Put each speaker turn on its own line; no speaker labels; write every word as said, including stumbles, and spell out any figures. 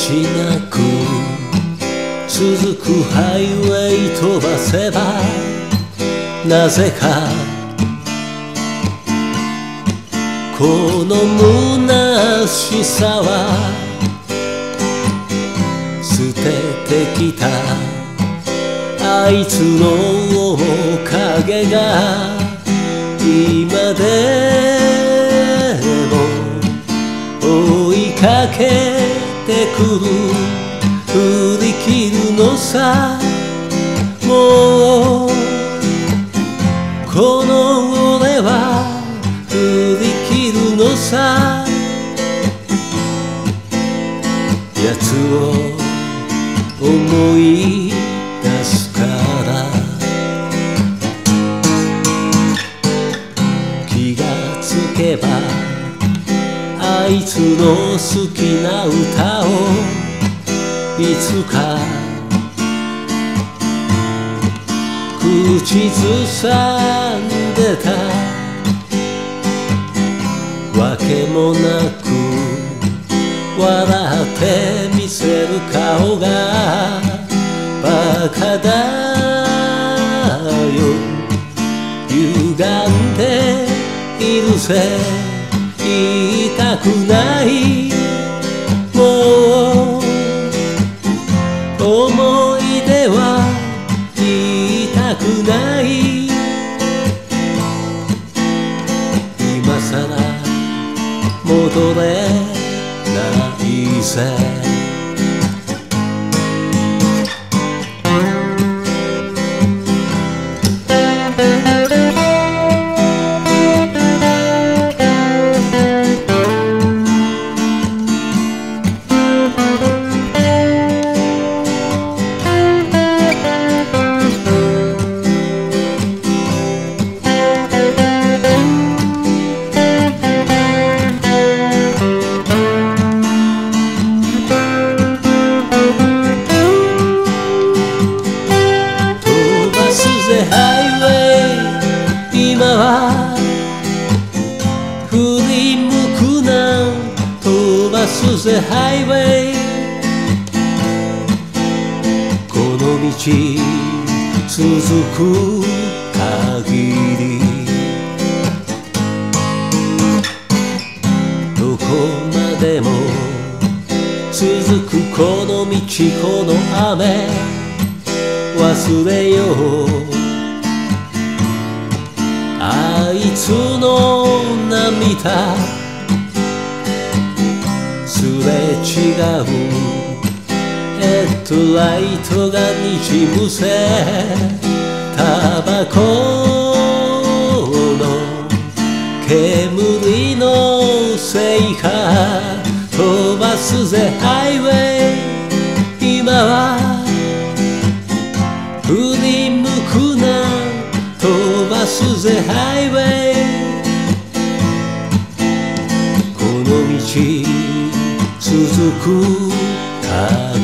なく続くハイウェイ飛ばせばなぜかこの虚しさは捨ててきたあいつの面影が今でも追いかけてくる振り切るのさもうこの俺は振り切るのさ奴を思い出すから気がつけばあいつの好きな歌をいつか口ずさんでたわけもなく笑ってみせる顔がバカだよ歪んでいるぜ言いたくないもう思い出は言いたくない今さら戻れないぜ振り向くな飛ばすぜハイウェイこの道続く限りどこまでも続くこの道この雨忘れようあいつの涙すれ違うヘッドライトがにじむせタバコの煙のせいか飛ばすぜハイウェイ今は振り向くな飛ばすぜハイウェイこの道続く限り